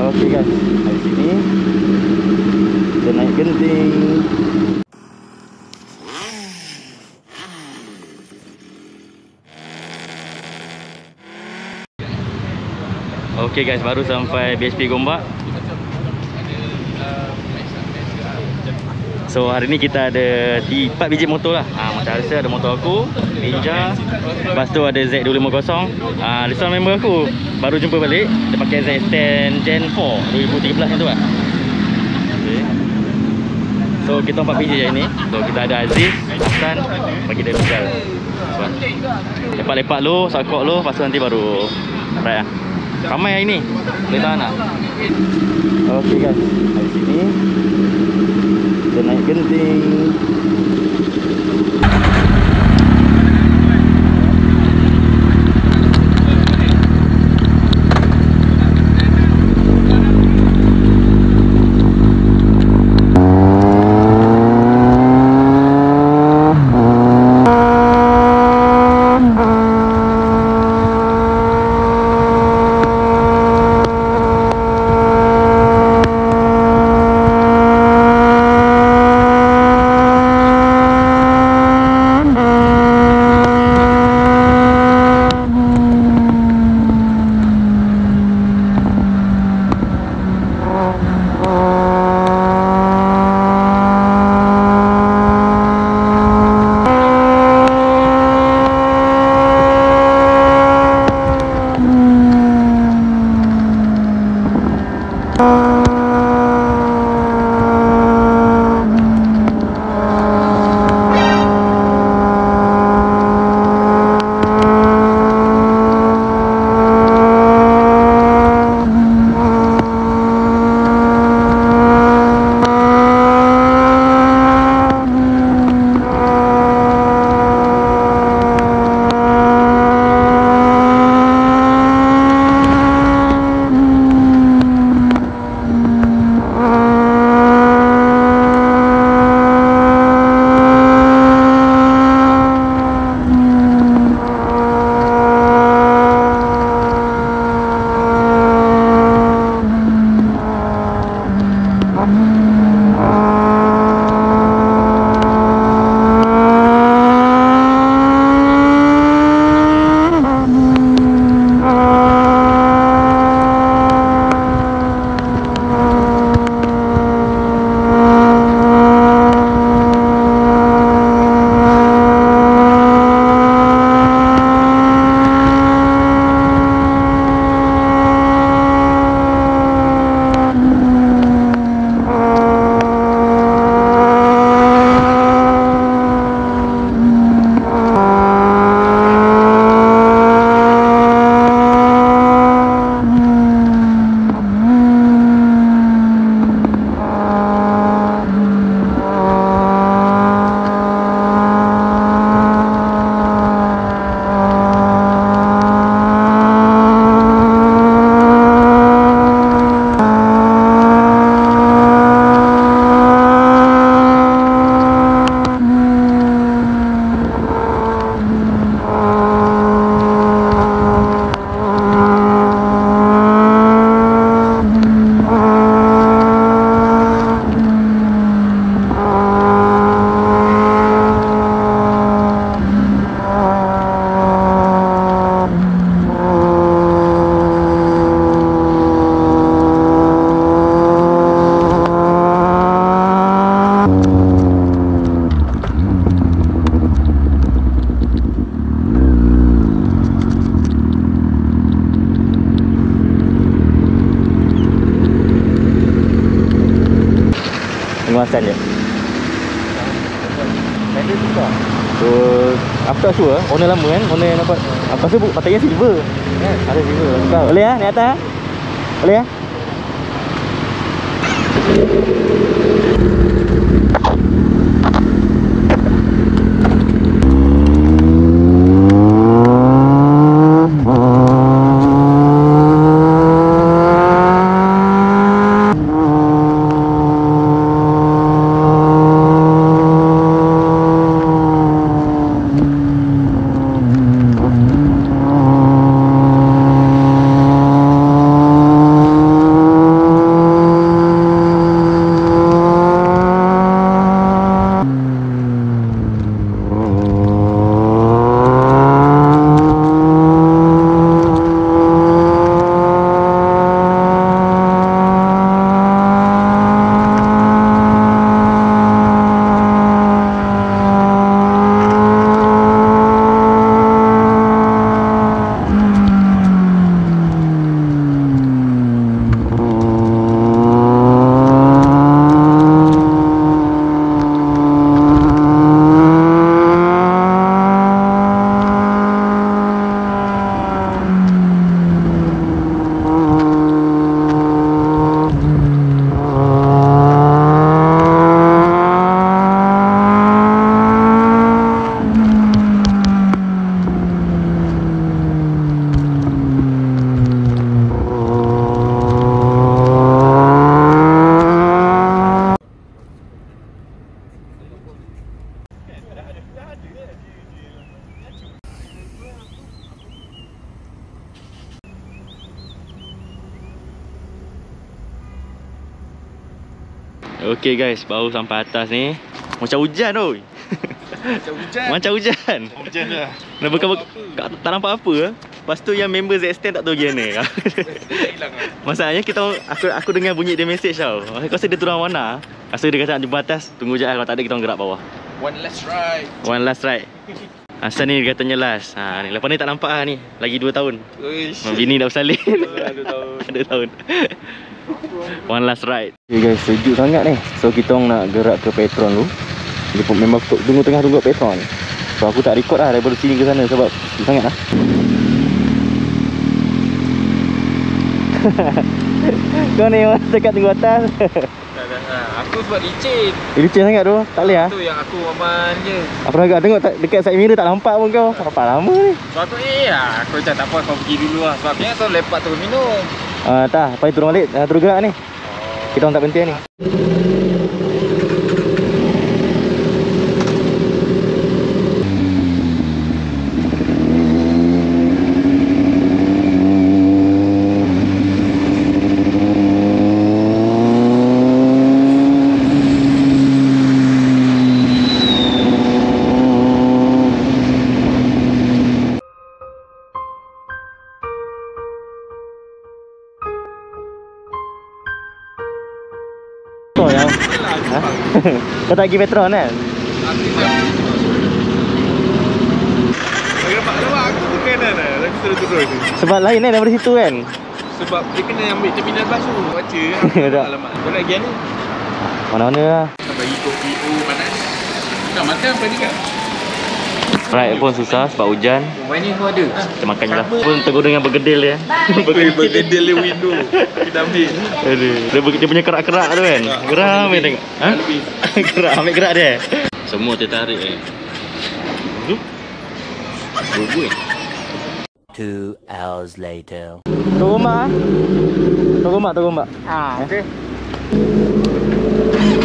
Okey guys, dari sini kita naik Genting. Okey guys, baru sampai BSP Gombak. So hari ni kita ada 4 biji motor lah. Macam biasa ada motor aku, Ninja. Lepas tu ada Z250. This one member aku baru jumpa balik. Dia pakai ZX10 Gen 4 2013 macam tu lah. Okay. So kita 4 biji je ni. So kita ada Aziz, Hassan, bagi dia lokal. So, lepak-lepak lu, sakok lu, lepas tu nanti baru ride lah. Ramai hari ni, boleh tahan lah. Okey guys, dari sini kita naik Genting. Penguasaan je. So after show owner lama kan, owner yang dapat apa tu patutnya silver. Ada silver. Boleh ah naik atas? Boleh ah? Okay guys, baru sampai atas ni. Macam hujan oi. Macam hujan. Macam hujan. Hujan dah. Nak tak nampak apa ah. Lepas tu yang member Z10 tak tahu gimana. Hilang ah. Masalahnya aku dengar bunyi dia message tau. Aku rasa dia turun warna. Rasa dia kata nak jumpa atas. Tunggu je lah, kalau tak ada kita orang gerak bawah. One last ride. One last ride. Asal ni dia katanya last. Ni lepas ni tak nampak lah ni. Lagi 2 tahun. Uish. Bini dah bersalin. 2 tahun. 2 tahun. One last ride. Okay guys, sejuk sangat ni. So kita orang nak gerak ke Petron dulu. Dia pun memang tunggu Petron. So aku tak record lah daripada sini ke sana sebab sejuk sangat lah. Kau ni orang cakap tunggu atas. Aku sebab licin. Licin sangat tu. Tak boleh lah. Itu yang aku aman je. Aku agak tengok dekat side mirror tak nampak pun kau. Apa lama ni. Sebab aku aku macam tak apa kau pergi dulu lah. Sebab aku kau lepak turun minum. Tak, lepas ni turun balik. Turun gerak ni. Kita orang tak penting ni. Kau tak pergi Petron kan? Bagi nampak aku tu kanan lah. Lagi turun-turun. Sebab lain kan daripada situ kan? Sebab dia kena ambil terminal bas tu. Baca Tak. alamat. Kau nak pergi ni? Mana-mana lah. Bagi kopi panas. Nak makan apa ni kan? Ride pun susah sebab hujan. Mana kau ada? Kita makan je lah. Pun tergoda dengan bergedil dia. Bergedil dia window. Kita ambil. Aduh. Dia punya kerak-kerak tu kan. Geram dia tengok. Ha? Gerak, ambil gerak dia. Semua tertarik eh. Bubui. 2 hours later. Turun mak ah. Turun mak. Okay.